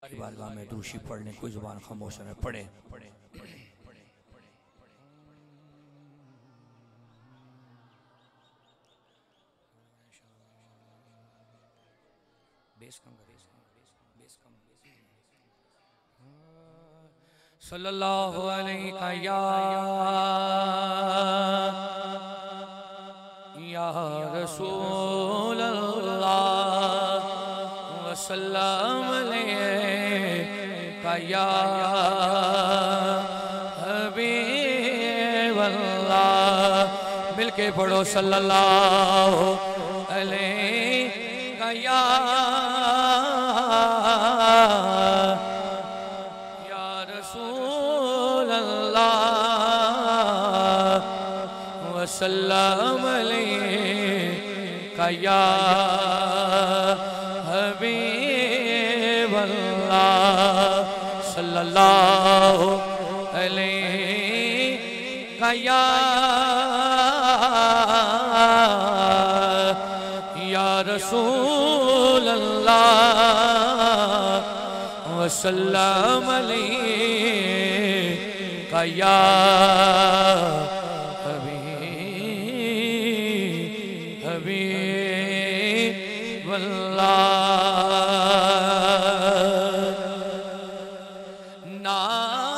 بارگاہ میں دوشی پڑھنے کوئی زبان خاموش ہے پڑھے صلی اللہ علیہ یا رسول اللہ وسلم علیہ یا حبیب اللہ مل کے پڑھو صلی اللہ علیہ یا رسول اللہ وسلم علیہ یا حبیب اللہ صلی اللہ علیہ یا رسول اللہ وسلم علیہ یا حبیب اللہ نہ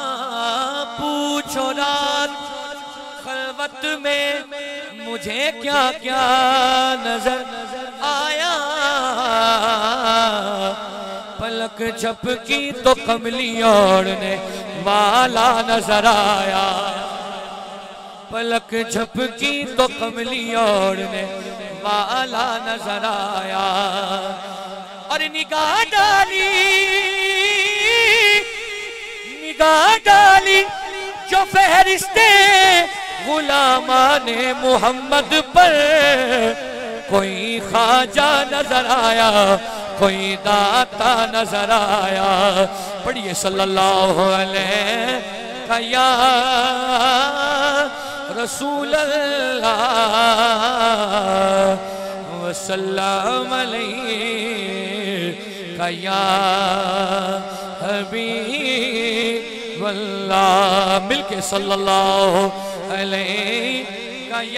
پوچھو رات خلوت میں مجھے کیا کیا نظر آیا پلک جھپکی تو کملی اوڑھنے والا نظر آیا پلک جھپکی تو کملی اوڑھنے والا نظر آیا اور نگاہ ڈالی جو فہرستے غلامان محمد پر کوئی خواجہ نظر آیا کوئی داتا نظر آیا پڑھیے صلی اللہ علیہ یا رسول اللہ وسلم علیہ یا حبیب اللہ مل کے صلی اللہ علیہ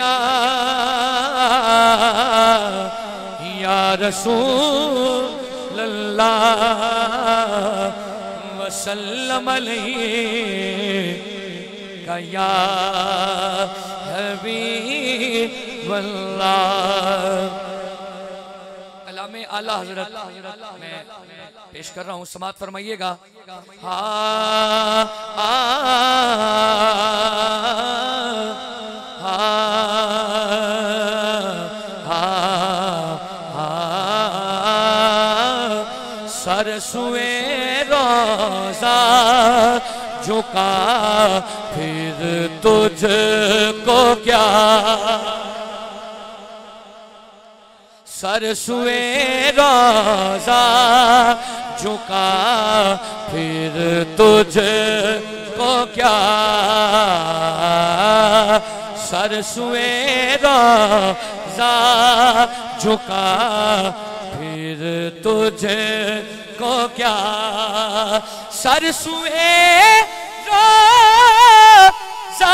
یا رسول اللہ وسلم علیہ یا حبیب اللہ کلام اعلیٰ حضرت میں پیش کر رہا ہوں سماعت فرمائیے گا سرسوئے روزہ جھکا پھر تجھ کو کیا سرسوئے روزہ جھکا پھر تجھ کو کیا سرسوئے روزہ جھکا پھر تجھ کو کیا سرسوئے روزہ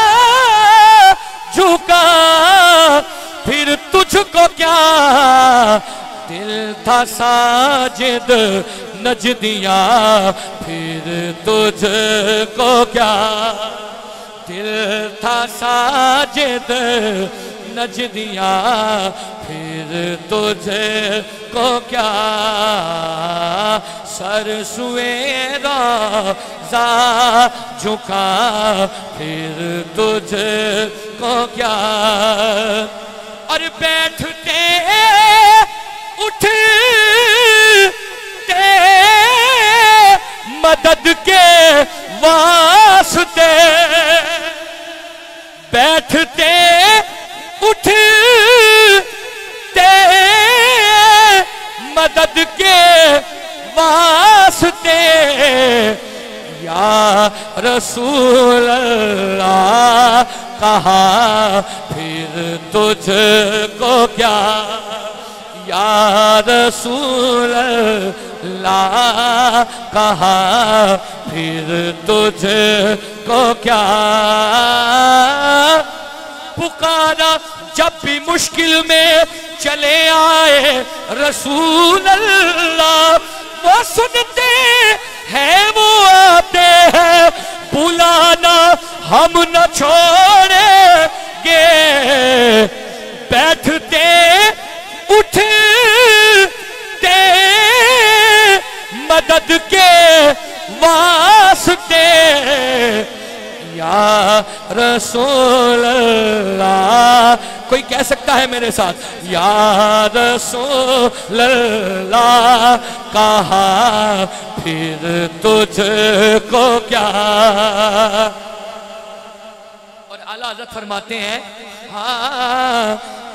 جھکا پھر تجھ کو کیا دل تھا ساجد نجدیاں پھر تجھ کو کیا دل تھا ساجد نجدیاں پھر تجھ کو کیا سرسوئے روزہ جھکا پھر تجھ کو کیا اور بیٹھتے اٹھتے مدد کے واسطے بیٹھتے اٹھتے مدد کے واسطے یا رسول اللہ کہا پھر تجھ کو کیا یا رسول لا کہا پھر تجھ کو کیا پکارا جب بھی مشکل میں چلے آئے رسول اللہ وہ سنتے ہیں وہ آتے ہیں بلانا ہم نہ چھوڑیں گے بیٹھتے اٹھتے مدد کے واسطے یا رسول اللہ کوئی کہہ سکتا ہے میرے ساتھ یا رسول اللہ کہا پھر تجھ کو کیا اور اعلیٰ حضرت فرماتے ہیں ہاں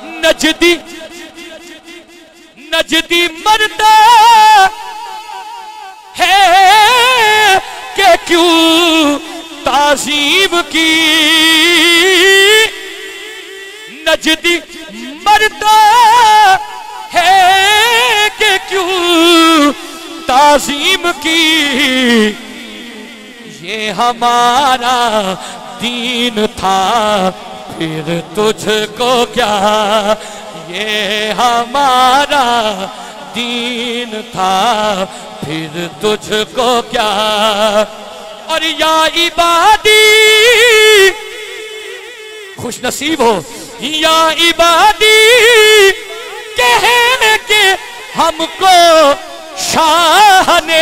نجدی مرتا ہے کہ کیوں تعظیم کی نجدی مرتا ہے کہ کیوں تعظیم کی یہ ہمارا دین تھا پھر تجھ کو کیا یہ ہمارا دین تھا پھر تجھ کو کیا اور یا عبادی خوش نصیب ہو یا عبادی کہے کہ ہم کو شاہ نے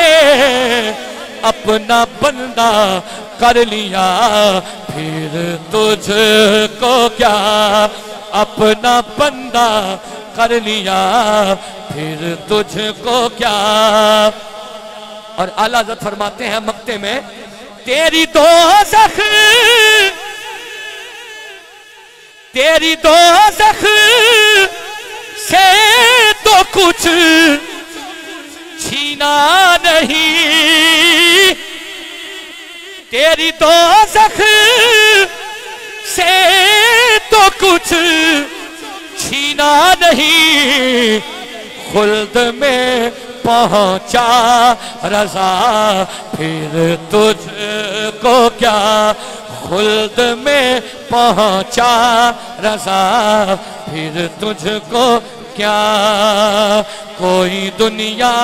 اپنا بندہ کر لیا پھر تجھ کو کیا اپنا بندہ کر لیا پھر تجھ کو کیا اور اعلیٰ حضرت فرماتے ہیں مقطع میں تیری دوزخ سے تو کچھ چھینا نہیں تیری دوزخ سے تو کچھ چھینا نہیں خلد میں پہنچا رضا پھر تجھ کو کیا خلد میں پہنچا رضا پھر تجھ کو کیا کوئی دنیا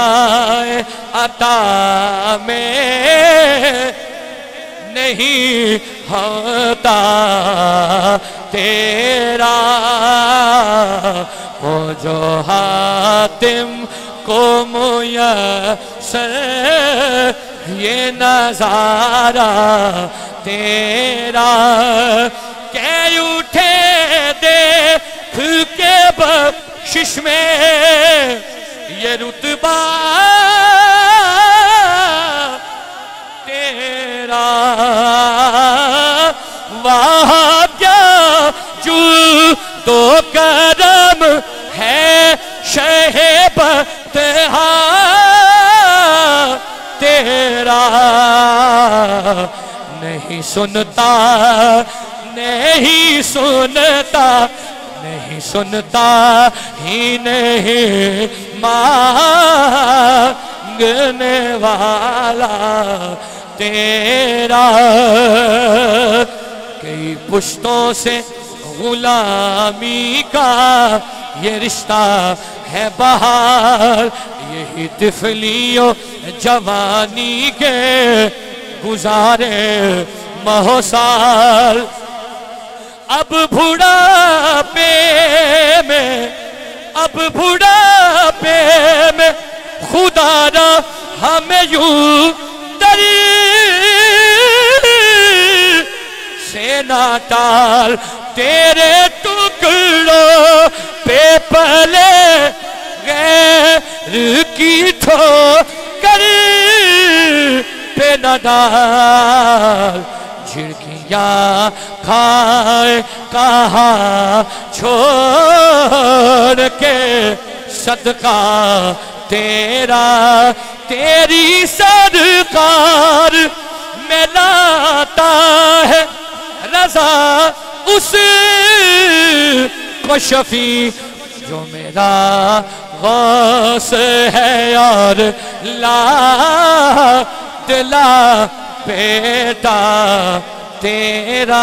عطا میں نہیں ہوتا تیرا وہ جو حاتم کو میسر یہ نظارہ تیرا کہ اٹھے دیکھ کے بخشش میں یہ رتبہ تیرا وہاں کیا جو تو کرم ہے شہب تہا تیرا نہیں سنتا نہیں سنتا نہیں سنتا ہی نہیں مانگنے والا تیرا کئی پشتوں سے غلامی کا یہ رشتہ ہے بہار یہی طفلیوں جوانی کے گزارے مہو سال اب بڑھاپے میں خدا را ہمیں یوں در سے نہ ٹال تیرے ٹکڑوں پہ پلے غیر کی ٹھوکر پہ نہ ڈال جھڑکیاں کھائے کہاں چھوڑ کے صدقہ تیرا تیری سرکار میں لاتا ہے رضا اس کو شفیع جو میرا غوث ہے یار لاڈلا بیٹا تیرا.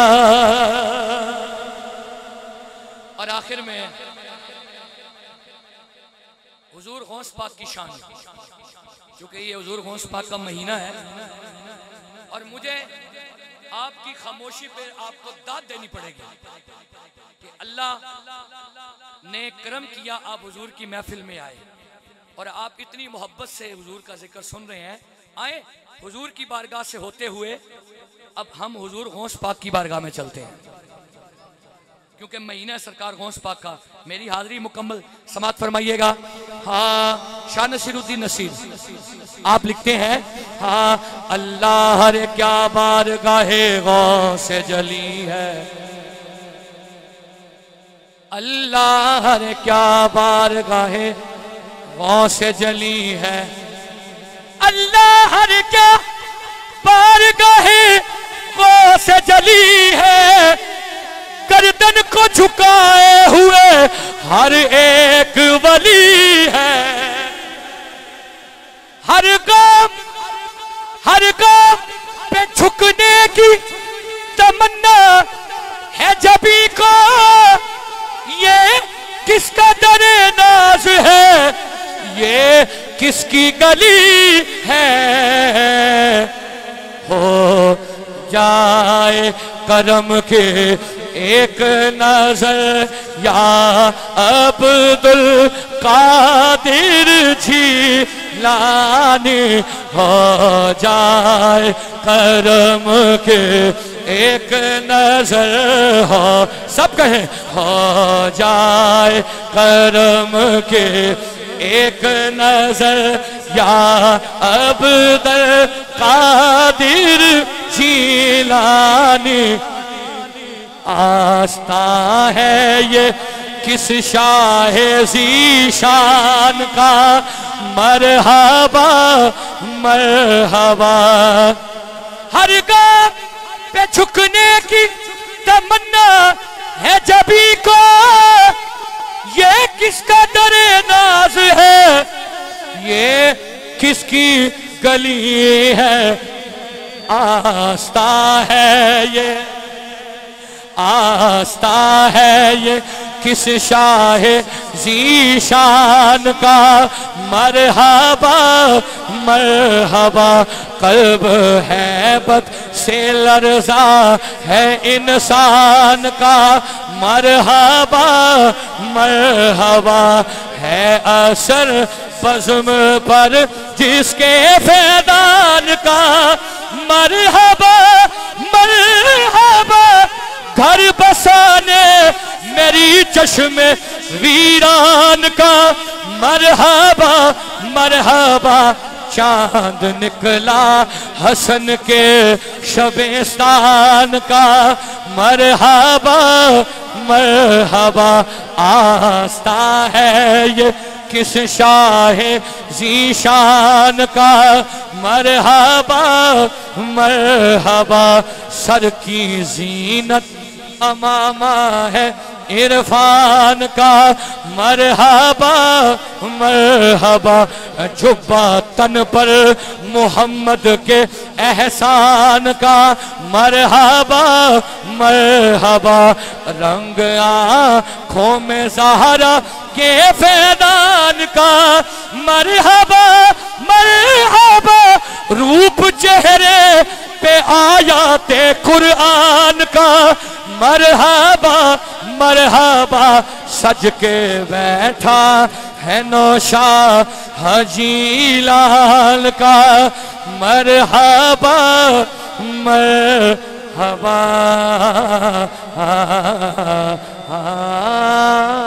اور آخر میں حضور غوث پاک کی شان، کیونکہ یہ حضور غوث پاک کا مہینہ ہے اور مجھے آپ کی خاموشی پہ آپ کو داد دینی پڑے گی کہ اللہ نے کرم کیا، آپ حضور کی محفل میں آئے اور آپ اتنی محبت سے حضور کا ذکر سن رہے ہیں. آئیں حضور کی بارگاہ سے ہوتے ہوئے اب ہم حضور غوث پاک کی بارگاہ میں چلتے ہیں، کیونکہ مہینہ سرکار غوث پاک کا. میری حاضری مکمل سماعت فرمائیے گا. ہاں شاہ نصیر الدین نصیر آپ لکھتے ہیں، ہاں اللہ رے کیا بارگاہ غوث جلی ہے، اللہ رے کیا بارگاہ غوث جلی ہے، اللہ رے کیا بارگاہ غوث جلی ہے، گردن کو جھکائے ہوئے ہر ایک ولی ہے، ہر گام پہ جھکنے کی تمنا ہے جبھی کو، یہ کس کا در ناز ہے، یہ کس کی گلی ہے، ہو جائے کرم کے ایک نظر یا عبدالقادر جیلانی، ہو جائے کرم کے ایک نظر، ہو سب کہیں ہو جائے کرم کے ایک نظر یا عبدالقادر جیلانی. آستہ ہے یہ کس شاہ ذیشان کا، مرحبا مرحبا، ہر گام پہ جھکنے کی تمنا ہے جبھی کو، یہ کس کا در ناز ہے، یہ کس کی گلی ہے. آستہ ہے یہ، آستہ ہے یہ کس شاہ ذیشان کا، مرحبا مرحبا، قلب ہیبت سے لرزا ہے انسان کا، مرحبا مرحبا، ہے اثر بزم پر جس کے فیضان کا، مرحبا مرحبا، گھر بسانے میری چشم ویران کا، مرحبا مرحبا، چاند نکلا حسن کے شبستان کا، مرحبا مرحبا. آستہ ہے یہ کس شاہ ذیشان کا، مرحبا مرحبا، سر کی زینت امامہ ہے عرفان کا، مرحبا مرحبا، جبہ تن پر محمد کے احسان کا، مرحبا مرحبا، رنگ آنکھوں میں زہرا کے فیضان کا، مرحبا مرحبا، روپ چہرے پہ آیات قرآن کا، مرحبا مرحبا، سج کے بیٹھا ہے نوشاہ جیلان کا، مرحبا مرحبا.